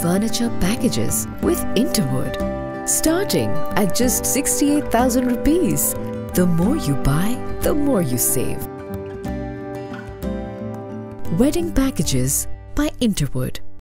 furniture packages with Interwood. Starting at just 68,000 rupees. The more you buy, the more you save. Wedding packages by Interwood.